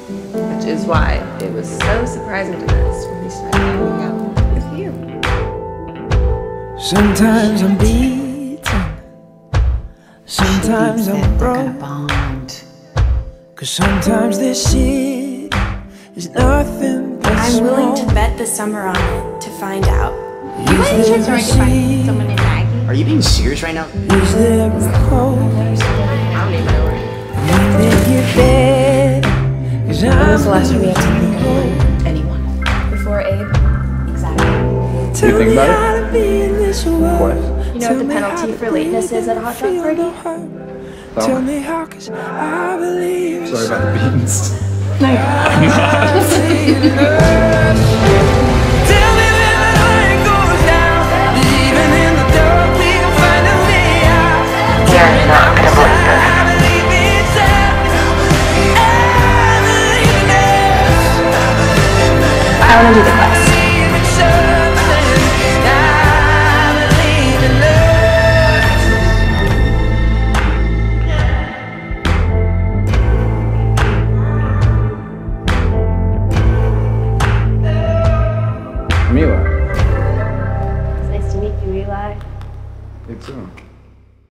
which is why it was so surprising to us when we started hanging out with you. Sometimes I'm beaten, sometimes I'm broke, cause sometimes this shit is nothing but I'm willing to bet the summer on it to find out. You by any chance already find someone named Maggie? Are you being serious right now? Is there a hope? I don't even know her. When was the last time you had something with anyone? Before Abe? Exactly. You think about it? What? You know what the penalty for lateness is at a hot dog party? Tell me how, cause I believe. Sorry about the beans. No, you're Tell me when the light goes down, even in the dark we can find a way out. You're not gonna believe this. I believe it's us. I want to do the class. Mila. It's nice to meet you, Eli. You too.